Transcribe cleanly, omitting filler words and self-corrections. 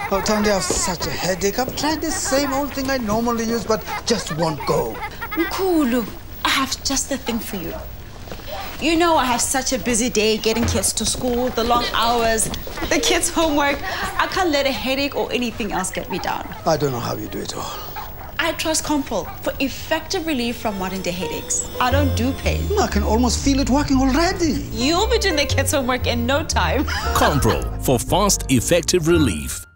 Oh, Tandy, I have such a headache. I've tried the same old thing I normally use, but just won't go. Mkhulu, I have just the thing for you. You know I have such a busy day getting kids to school, the long hours, the kids' homework. I can't let a headache or anything else get me down. I don't know how you do it all. I trust Compral for effective relief from modern-day headaches. I don't do pain. I can almost feel it working already. You'll be doing the kids' homework in no time. Compral for fast, effective relief.